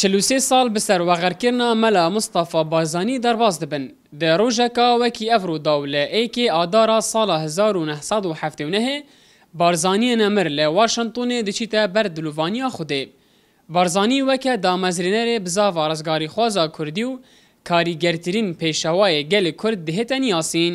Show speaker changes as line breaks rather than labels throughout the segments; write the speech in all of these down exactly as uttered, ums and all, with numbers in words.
چهل و سه سال بسر وغرکرنا ملا مصطفى بارزانی درباز دبن. ده روژکا وکی افرو دوله ایکی آدارا سال هزار و نهصد و هفتاد و نه بارزانی نمر لواشنطن دچیتا بردلووانیا خوده. بارزانی وکه دامزرینر بزاو رزگاری خوازا کردی و کاریگرترین پیشوای گل کرد دهتن یاسین.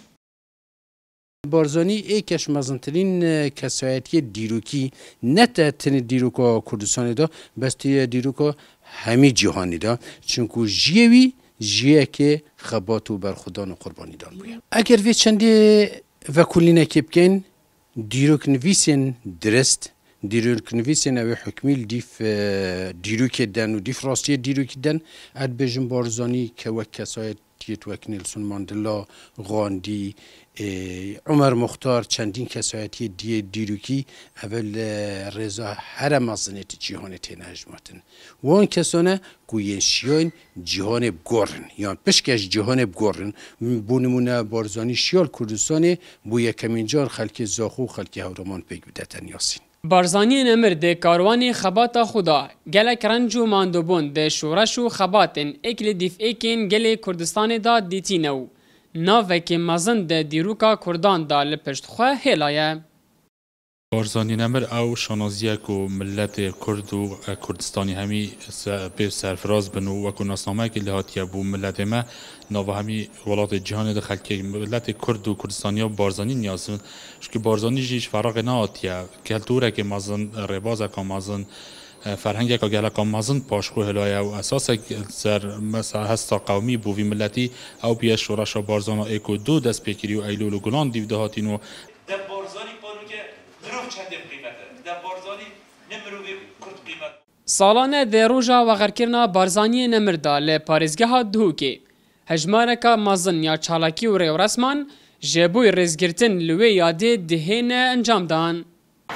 بارزانی ایکش مزنترین کسایتی دیروکی نه تن دیروکا کردستان دا بس تی دیروکا همی جهانی دا چونکو جیوی جیه که خبات و برخودان و قربانی دان بوید. اگر وی چندی و کلینه که بکن دیروک نویسین درست دیروک نویسین او حکمیل دیف دیروک دن و دیف راستی دیروک دن اد بجن بارزانی که وک کسایت تیت وک نیلسون ماندلا غاندی عمر مختار چندین کسایتی دی دیروکی اول رضا هر مزنیت جهان تنهجماتن و آن کسانه گوین شیان جهان بگرن یا پشکش جهان بگرن بونمونه بارزانی شیال کردستانه بو یکمین جار خلک زاخو خلک هورمان پیگودتن یاسین.
بارزانی نمر ده کاروانی خباتا خدا گلک رنجو ماندوبون ده شورش و خباتن اکل دیف ایکین گل کردستان دا دیتینو ناوک مزن ده دیروکا کردان دا لپشتخواه هلایه.
بارزانی نمر او شانازیه که ملت کرد و کردستانی همی به سرفراز بنو و که ناسنامه که لحاتیه بو ملت ما ناو همی ولات جهان دخل که ملت کرد و کردستانی ها بارزانی نیازن شکل بارزانی جیش فراغ نهاتیه کلتوره که مازن ربازه که مازن فرهنگ که گله که مازن پاشخو هلایه و اساس سر مثلا هستا قومی بوی ملتی او بیش شورش بارزان و ایکو دو دست پیکری و ایلول و گلان دیو دهاتین و
سالانه ده روژا و غرکرنا بارزانی نمردا ل پارێزgeha Duhokê hejmareka mezin ya çalakî û rêwresman ji bo rêzgirtin li wê yadê dihêne encam dan.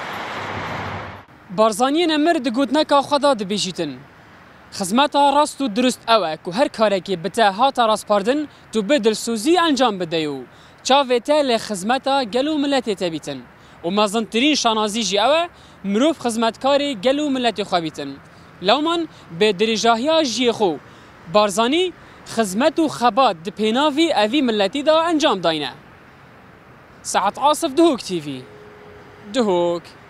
Barzaniyê nemir di gotneka xwe da dibêjîtin. Xizmeta rast û durist ew e ku her karekê bi te hata rastpardin tu bi dilsûzî encam bide û çavê te lê xizmeta gel û milletê te bîtin. û mezintirîn şanazî jî ew e mirov xizmetkarê gel û milletê xwe bîtin. Lewman bê dirêjahiya jiyê xwe Barzanî xizmet û xebat di pênavî evî milletî da encam dayne. Saet Asif Duhok T V Duhok.